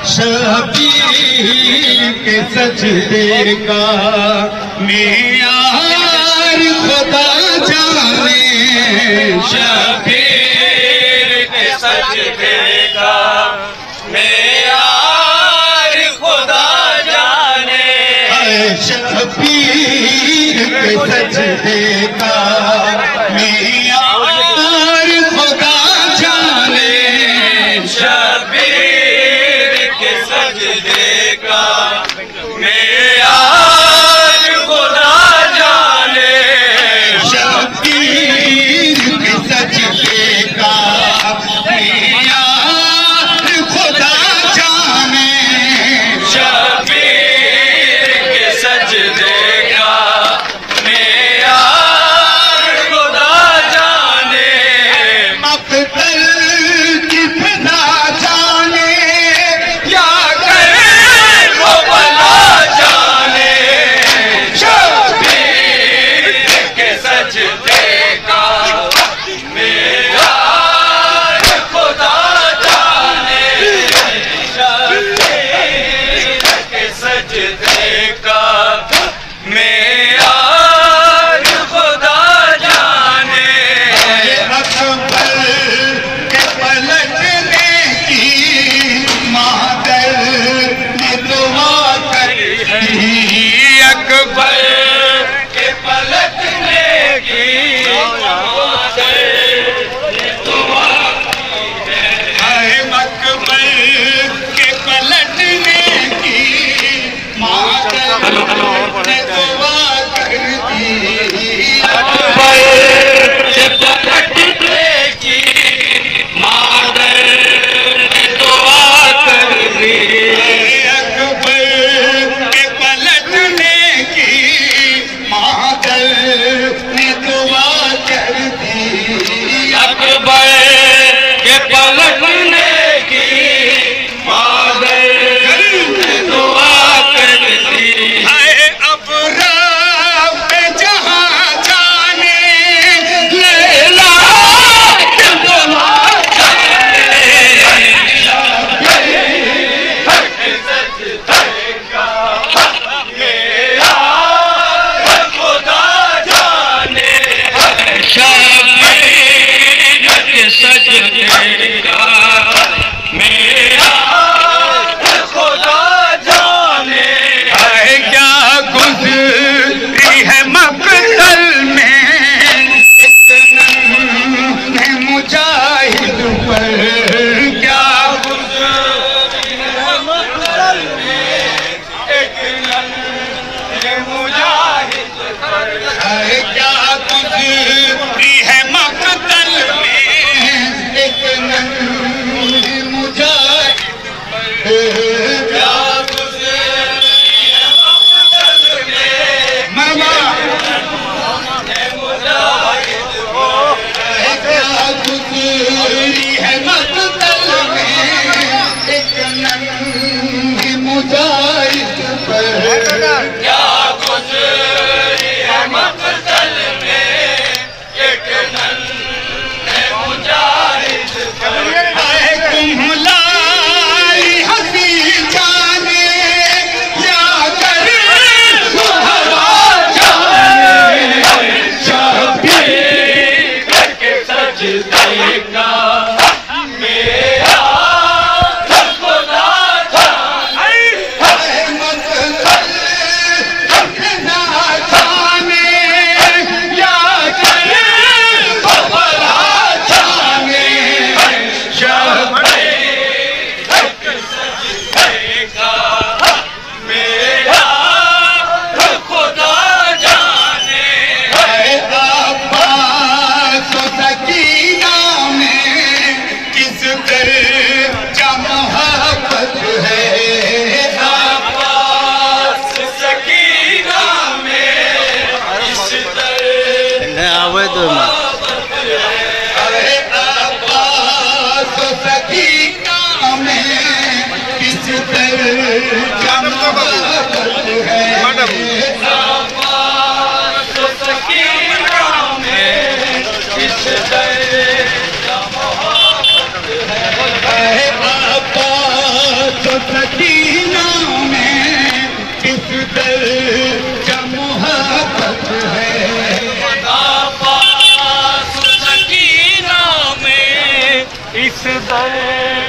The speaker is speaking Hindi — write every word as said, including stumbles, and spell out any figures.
शबीर के सजदे का मेयार खुदा जाने, शबीर के सजदे का मेयार खुदा जाने, शबीर के सजदे का मेयार खुदा जाने, शबीर के सजदे का मेयार खुदा जाने, शबीर के सजदे का मेयार खुदा जाने, शबीर के सजदे का मेयार खुदा जाने, मक़तल की फिजा जाने, क्या करे वो भला जाने, शबीर के सजदे का मेयार खुदा जाने, शबीर के सजदे का मेयार खुदा जाने, अकबर के पलटने की मादर ने दुआ करी, अकबर के पलटने की हाय अकबर के पलटने की मादर ने दुआ कर दी, अकबर के पलटने की मादर ने दुआ कर दी, अकबर के पलटने की मादर ने दुआ कर दी, अकबर के पलटने की मादर ने दुआ कर दी, हाय अब रब जहाँ जाने लैला के दुआ जाने, सजदे का मेयार खुदा जाने, शबीर के सजदे का मेयार खुदा जाने, हाय क्या गुज़री है मक़तल में एक नन्हे मुजाहिद पर, क्या गुज़री है मक़तल में एक नन्हे मुजाहिद पर, हाय क्या गुज़री है मक़तल में एक नन्हे मुजाहिद पर, क्या गुज़री है मक़तल में मरवा मुजाहिद हो, क्या गुज़री है मक़तल में एक नन्हे मुजाहिद पर, क्या गुज़री है मक़तल में एक नन्हे मुजाहिद पर, हाय कुम्हलाई हंसी जाने, क्या करे हवा जाने, शबीर के सजदे का मेयार खुदा जाने, मक़तल फिजा जाने, क्या करे भला जाने, शबीर के सजदे का मेयार खुदा जाने, हाय अब्बास व सकीना में किस दर्जा मोहब्बत है, अब्बास सकीना में इस दर्जा मोहब्बत है, हाय अब्बास व सकीना में किस दर्जा मोहब्बत है, अब्बास सकीना में इस दर्जा मोहब्बत है, अब्बास तो सकीना में किस दर का मोहब्बत है। अब्बास सकीना में इस दर